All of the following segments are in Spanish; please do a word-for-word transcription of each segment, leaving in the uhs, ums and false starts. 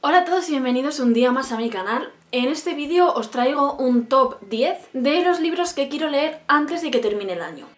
Hola a todos y bienvenidos un día más a mi canal. En este vídeo os traigo un top diez de los libros que quiero leer antes de que termine el año.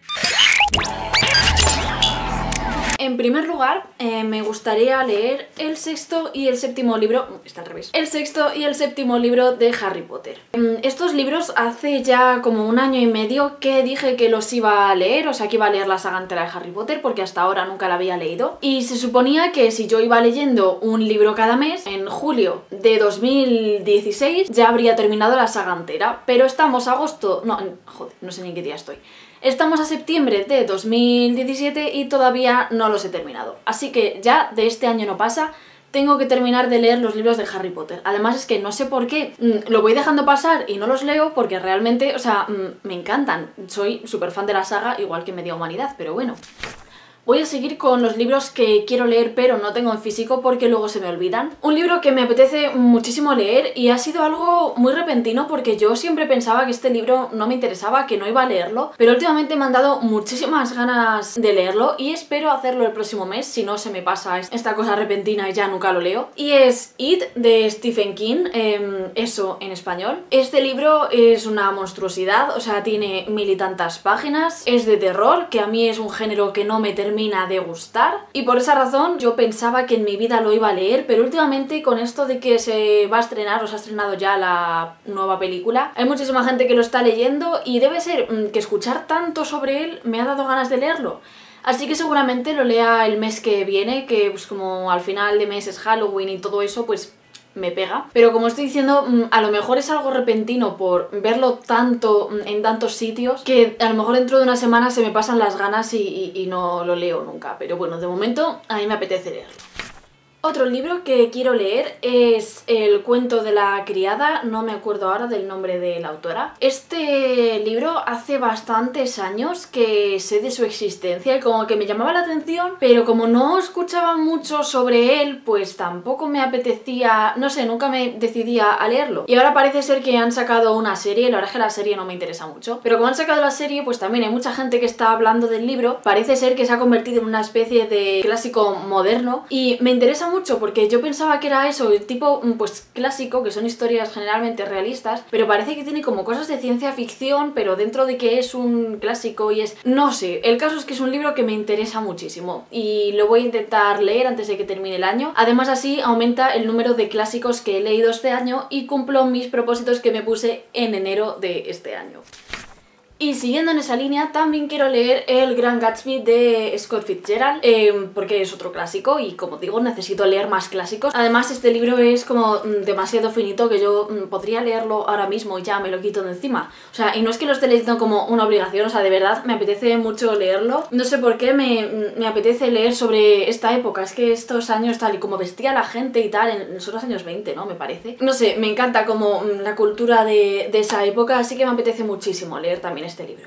En primer lugar, eh, me gustaría leer el sexto y el séptimo libro... Está al revés. El sexto y el séptimo libro de Harry Potter. Estos libros hace ya como un año y medio que dije que los iba a leer, o sea que iba a leer la saga entera de Harry Potter porque hasta ahora nunca la había leído. Y se suponía que si yo iba leyendo un libro cada mes, en julio de dos mil dieciséis ya habría terminado la saga entera. Pero estamos a agosto... No, joder, no sé ni en qué día estoy. Estamos a septiembre de dos mil diecisiete y todavía no los he terminado. Así que ya de este año no pasa, tengo que terminar de leer los libros de Harry Potter. Además es que no sé por qué, mmm, lo voy dejando pasar y no los leo porque realmente, o sea, mmm, me encantan. Soy súper fan de la saga, igual que Media Humanidad, pero bueno. Voy a seguir con los libros que quiero leer pero no tengo en físico porque luego se me olvidan. Un libro que me apetece muchísimo leer y ha sido algo muy repentino porque yo siempre pensaba que este libro no me interesaba, que no iba a leerlo, pero últimamente me han dado muchísimas ganas de leerlo y espero hacerlo el próximo mes, si no se me pasa esta cosa repentina y ya nunca lo leo. Y es It, de Stephen King, eh, eso en español. Este libro es una monstruosidad, o sea, tiene mil y tantas páginas, es de terror, que a mí es un género que no me termina termina de gustar y por esa razón yo pensaba que en mi vida lo iba a leer, pero últimamente con esto de que se va a estrenar o se ha estrenado ya la nueva película, hay muchísima gente que lo está leyendo y debe ser mmm, que escuchar tanto sobre él me ha dado ganas de leerlo. Así que seguramente lo lea el mes que viene, que pues como al final de mes es Halloween y todo eso, pues me pega. Pero como estoy diciendo, a lo mejor es algo repentino por verlo tanto en tantos sitios que a lo mejor dentro de una semana se me pasan las ganas y, y, y no lo leo nunca. Pero bueno, de momento a mí me apetece leerlo. Otro libro que quiero leer es El cuento de la criada, no me acuerdo ahora del nombre de la autora. Este libro hace bastantes años que sé de su existencia y como que me llamaba la atención, pero como no escuchaba mucho sobre él, pues tampoco me apetecía, no sé, nunca me decidía a leerlo. Y ahora parece ser que han sacado una serie, la verdad es que la serie no me interesa mucho, pero como han sacado la serie, pues también hay mucha gente que está hablando del libro, parece ser que se ha convertido en una especie de clásico moderno y me interesa mucho mucho porque yo pensaba que era eso, el tipo pues clásico, que son historias generalmente realistas, pero parece que tiene como cosas de ciencia ficción, pero dentro de que es un clásico y es... no sé, el caso es que es un libro que me interesa muchísimo y lo voy a intentar leer antes de que termine el año. Además así aumenta el número de clásicos que he leído este año y cumplo mis propósitos que me puse en enero de este año. Y siguiendo en esa línea, también quiero leer El Gran Gatsby de Scott Fitzgerald, eh, porque es otro clásico y como digo, necesito leer más clásicos. Además, este libro es como mm, demasiado finito que yo mm, podría leerlo ahora mismo y ya me lo quito de encima. O sea, y no es que lo esté leyendo como una obligación, o sea, de verdad me apetece mucho leerlo. No sé por qué me, me apetece leer sobre esta época, es que estos años tal y como vestía la gente y tal, en, son los años veinte, ¿no? Me parece. No sé, me encanta como mm, la cultura de, de esa época, así que me apetece muchísimo leer también este libro.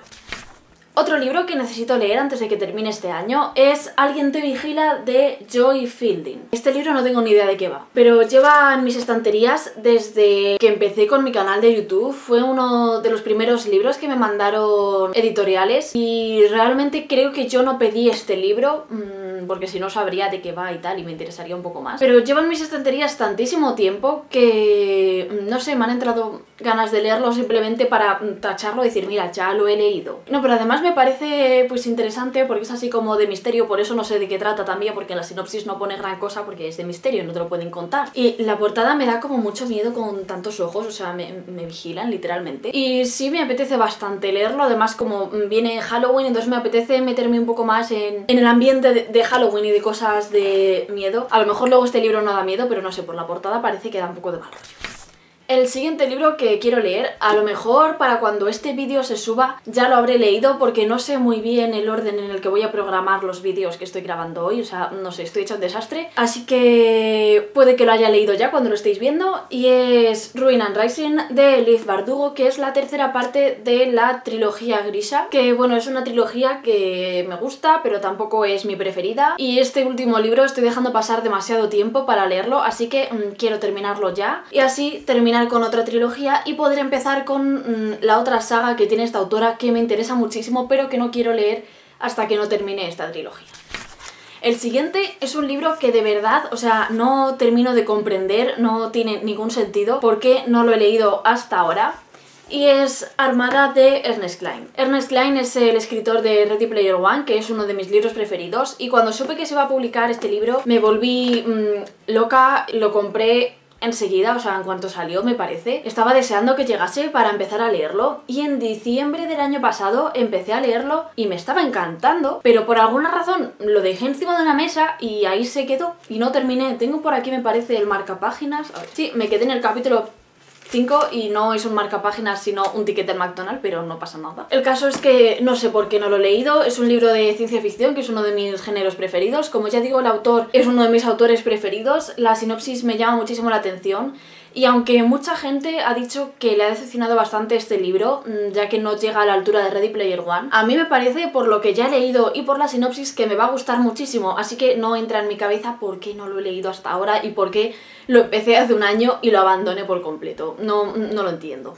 Otro libro que necesito leer antes de que termine este año es Alguien te vigila de Joy Fielding. Este libro no tengo ni idea de qué va, pero lleva en mis estanterías desde que empecé con mi canal de YouTube. Fue uno de los primeros libros que me mandaron editoriales y realmente creo que yo no pedí este libro mmm, porque si no sabría de qué va y tal y me interesaría un poco más. Pero lleva en mis estanterías tantísimo tiempo que no sé, me han entrado ganas de leerlo simplemente para tacharlo y decir mira, ya lo he leído. No, pero además me parece pues interesante porque es así como de misterio, por eso no sé de qué trata también, porque en la sinopsis no pone gran cosa porque es de misterio, no te lo pueden contar. Y la portada me da como mucho miedo con tantos ojos, o sea, me, me vigilan literalmente. Y sí me apetece bastante leerlo, además como viene Halloween, entonces me apetece meterme un poco más en, en el ambiente de, de Halloween y de cosas de miedo. A lo mejor luego este libro no da miedo, pero no sé, por la portada parece que da un poco de mal rollo. El siguiente libro que quiero leer, a lo mejor para cuando este vídeo se suba ya lo habré leído porque no sé muy bien el orden en el que voy a programar los vídeos que estoy grabando hoy, o sea, no sé, estoy hecho un desastre, así que puede que lo haya leído ya cuando lo estéis viendo, y es Ruin and Rising de Liz Bardugo, que es la tercera parte de la trilogía Grisha, que bueno, es una trilogía que me gusta, pero tampoco es mi preferida, y este último libro estoy dejando pasar demasiado tiempo para leerlo, así que mmm, quiero terminarlo ya, y así terminar con otra trilogía y poder empezar con mmm, la otra saga que tiene esta autora que me interesa muchísimo pero que no quiero leer hasta que no termine esta trilogía. El siguiente es un libro que de verdad, o sea, no termino de comprender, no tiene ningún sentido por qué no lo he leído hasta ahora. Y es Armada de Ernest Cline. Ernest Cline es el escritor de Ready Player One, que es uno de mis libros preferidos, y cuando supe que se iba a publicar este libro me volví mmm, loca, lo compré enseguida, o sea, en cuanto salió, me parece. Estaba deseando que llegase para empezar a leerlo, y en diciembre del año pasado empecé a leerlo y me estaba encantando, pero por alguna razón lo dejé encima de una mesa y ahí se quedó y no terminé. Tengo por aquí, me parece, el marcapáginas. A ver. Sí, me quedé en el capítulo cinco y no es un marcapáginas sino un ticket del McDonald's, pero no pasa nada. El caso es que no sé por qué no lo he leído. Es un libro de ciencia ficción que es uno de mis géneros preferidos. Como ya digo, el autor es uno de mis autores preferidos. La sinopsis me llama muchísimo la atención. Y aunque mucha gente ha dicho que le ha decepcionado bastante este libro, ya que no llega a la altura de Ready Player One, a mí me parece, por lo que ya he leído y por la sinopsis, que me va a gustar muchísimo. Así que no entra en mi cabeza por qué no lo he leído hasta ahora y por qué lo empecé hace un año y lo abandoné por completo. No, no lo entiendo.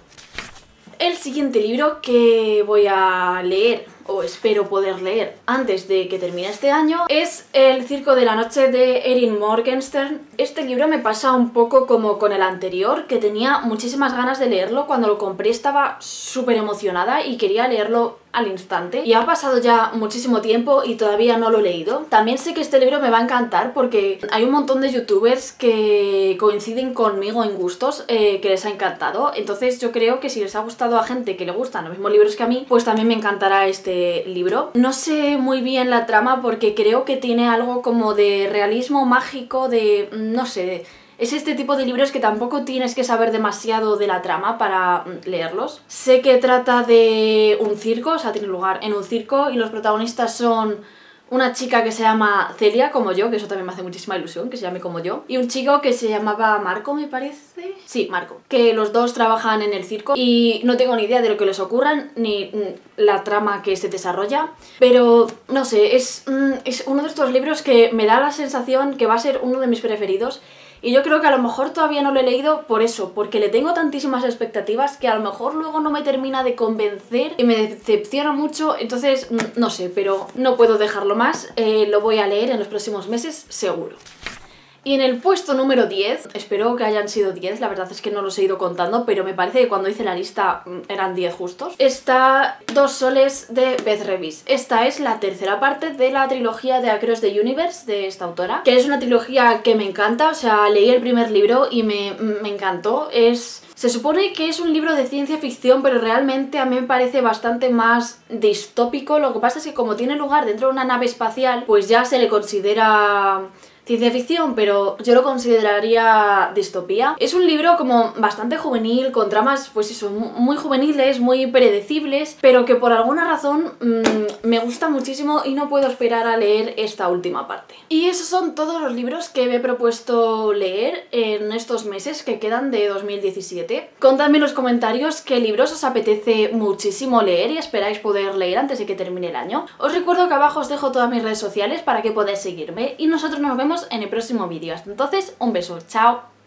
El siguiente libro que voy a leer, o espero poder leer antes de que termine este año, es El circo de la noche de Erin Morgenstern. Este libro me pasa un poco como con el anterior, que tenía muchísimas ganas de leerlo. Cuando lo compré estaba súper emocionada y quería leerlo al instante, y ha pasado ya muchísimo tiempo y todavía no lo he leído. También sé que este libro me va a encantar porque hay un montón de youtubers que coinciden conmigo en gustos, eh, que les ha encantado. Entonces yo creo que si les ha gustado a gente que le gustan los mismos libros que a mí, pues también me encantará este libro. No sé muy bien la trama porque creo que tiene algo como de realismo mágico, de... no sé... Es este tipo de libros que tampoco tienes que saber demasiado de la trama para leerlos. Sé que trata de un circo, o sea, tiene lugar en un circo, y los protagonistas son una chica que se llama Celia, como yo, que eso también me hace muchísima ilusión, que se llame como yo, y un chico que se llamaba Marco, me parece. Sí, Marco. Que los dos trabajan en el circo y no tengo ni idea de lo que les ocurra ni la trama que se desarrolla, pero no sé, es, es uno de estos libros que me da la sensación que va a ser uno de mis preferidos. Y yo creo que a lo mejor todavía no lo he leído por eso, porque le tengo tantísimas expectativas que a lo mejor luego no me termina de convencer y me decepciona mucho. Entonces, no sé, pero no puedo dejarlo más, eh, lo voy a leer en los próximos meses, seguro. Y en el puesto número diez, espero que hayan sido diez, la verdad es que no los he ido contando, pero me parece que cuando hice la lista eran diez justos, está Dos soles de Beth Revis. Esta es la tercera parte de la trilogía de Across the Universe de esta autora, que es una trilogía que me encanta. O sea, leí el primer libro y me, me encantó. Es... Se supone que es un libro de ciencia ficción, pero realmente a mí me parece bastante más distópico. Lo que pasa es que como tiene lugar dentro de una nave espacial, pues ya se le considera ciencia ficción, pero yo lo consideraría distopía. Es un libro como bastante juvenil, con tramas, pues eso, muy juveniles, muy predecibles, pero que por alguna razón mmm, me gusta muchísimo y no puedo esperar a leer esta última parte. Y esos son todos los libros que me he propuesto leer en estos meses que quedan de dos mil diecisiete. Contadme en los comentarios qué libros os apetece muchísimo leer y esperáis poder leer antes de que termine el año. Os recuerdo que abajo os dejo todas mis redes sociales para que podáis seguirme, y nosotros nos vemos en el próximo vídeo. Hasta entonces, un beso, chao.